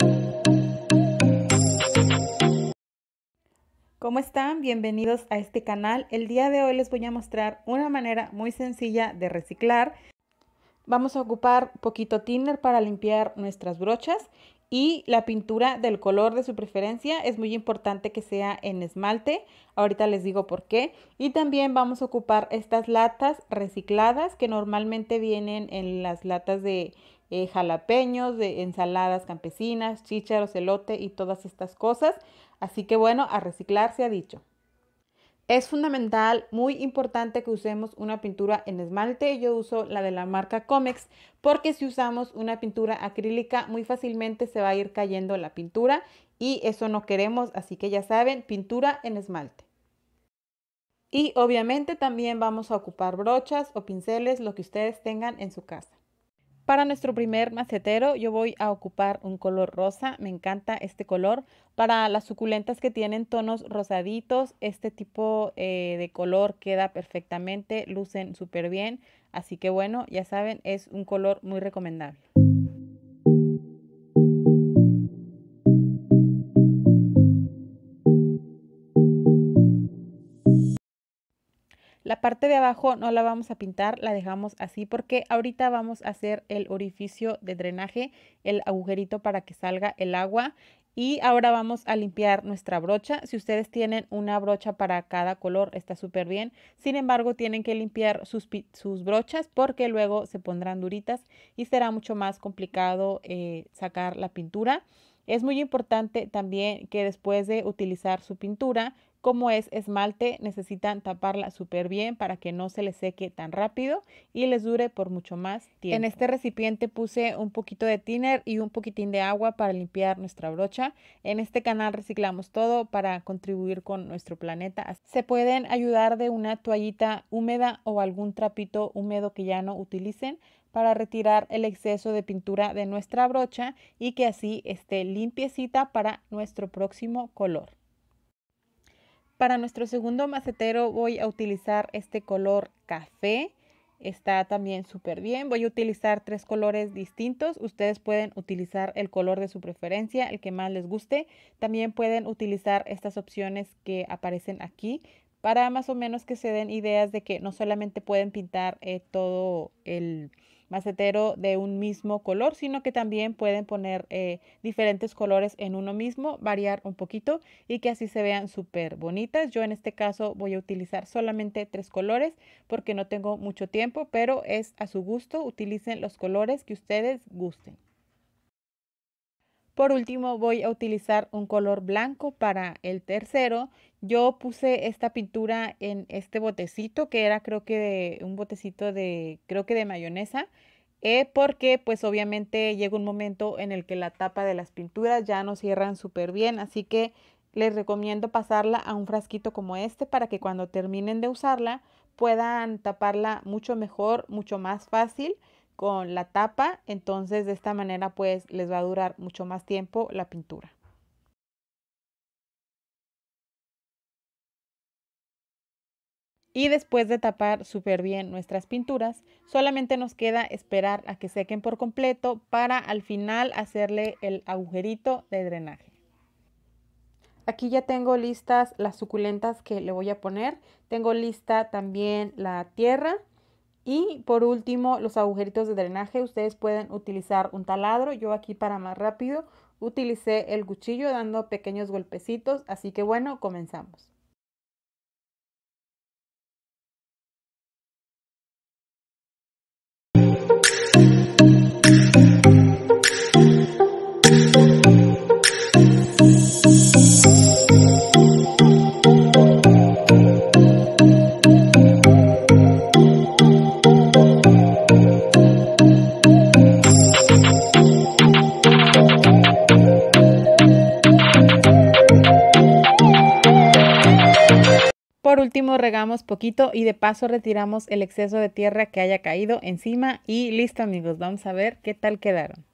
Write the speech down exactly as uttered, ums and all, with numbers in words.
¿Cómo están? Bienvenidos a este canal. El día de hoy les voy a mostrar una manera muy sencilla de reciclar. Vamos a ocupar poquito thinner para limpiar nuestras brochas y la pintura del color de su preferencia. Es muy importante que sea en esmalte. Ahorita les digo por qué. Y también vamos a ocupar estas latas recicladas que normalmente vienen en las latas de eh, jalapeños, de ensaladas campesinas, chícharos, elote y todas estas cosas. Así que bueno, a reciclar se ha dicho. Es fundamental, muy importante que usemos una pintura en esmalte. Yo uso la de la marca Comex porque si usamos una pintura acrílica muy fácilmente se va a ir cayendo la pintura y eso no queremos, así que ya saben, pintura en esmalte. Y obviamente también vamos a ocupar brochas o pinceles, lo que ustedes tengan en su casa. Para nuestro primer macetero yo voy a ocupar un color rosa, me encanta este color. Para las suculentas que tienen tonos rosaditos, este tipo eh, de color queda perfectamente, lucen súper bien. Así que bueno, ya saben, es un color muy recomendable. La parte de abajo no la vamos a pintar, la dejamos así porque ahorita vamos a hacer el orificio de drenaje, el agujerito para que salga el agua. Y ahora vamos a limpiar nuestra brocha. Si ustedes tienen una brocha para cada color está súper bien. Sin embargo, tienen que limpiar sus, sus brochas porque luego se pondrán duritas y será mucho más complicado eh, sacar la pintura. Es muy importante también que después de utilizar su pintura, como es esmalte, necesitan taparla súper bien para que no se les seque tan rápido y les dure por mucho más tiempo. En este recipiente puse un poquito de thinner y un poquitín de agua para limpiar nuestra brocha. En este canal reciclamos todo para contribuir con nuestro planeta. Se pueden ayudar de una toallita húmeda o algún trapito húmedo que ya no utilicen para retirar el exceso de pintura de nuestra brocha y que así esté limpiecita para nuestro próximo color. Para nuestro segundo macetero voy a utilizar este color café. Está también súper bien. Voy a utilizar tres colores distintos. Ustedes pueden utilizar el color de su preferencia, el que más les guste. También pueden utilizar estas opciones que aparecen aquí para más o menos que se den ideas de que no solamente pueden pintar eh, todo el macetero de un mismo color, sino que también pueden poner eh, diferentes colores en uno mismo, variar un poquito y que así se vean súper bonitas. Yo en este caso voy a utilizar solamente tres colores porque no tengo mucho tiempo, pero es a su gusto. Utilicen los colores que ustedes gusten. Por último voy a utilizar un color blanco para el tercero. Yo puse esta pintura en este botecito que era creo que de, un botecito de creo que de mayonesa. Eh, porque pues obviamente llega un momento en el que la tapa de las pinturas ya no cierran súper bien. Así que les recomiendo pasarla a un frasquito como este para que cuando terminen de usarla puedan taparla mucho mejor, mucho más fácil con la tapa. Entonces de esta manera pues les va a durar mucho más tiempo la pintura. Y después de tapar súper bien nuestras pinturas, solamente nos queda esperar a que sequen por completo para al final hacerle el agujerito de drenaje. Aquí ya tengo listas las suculentas que le voy a poner. Tengo lista también la tierra. Y por último, los agujeritos de drenaje. Ustedes pueden utilizar un taladro. Yo aquí para más rápido utilicé el cuchillo dando pequeños golpecitos. Así que bueno, comenzamos. Por último regamos poquito y de paso retiramos el exceso de tierra que haya caído encima y listo amigos, vamos a ver qué tal quedaron.